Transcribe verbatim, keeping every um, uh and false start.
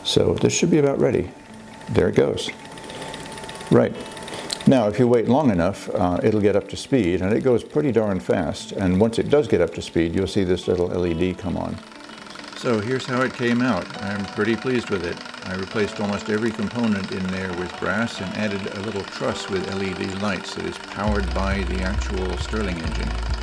So this should be about ready. There it goes. Right. Now, if you wait long enough, uh, it'll get up to speed, and it goes pretty darn fast. And once it does get up to speed, you'll see this little L E D come on. So here's how it came out. I'm pretty pleased with it. I replaced almost every component in there with brass and added a little truss with L E D lights that is powered by the actual Stirling engine.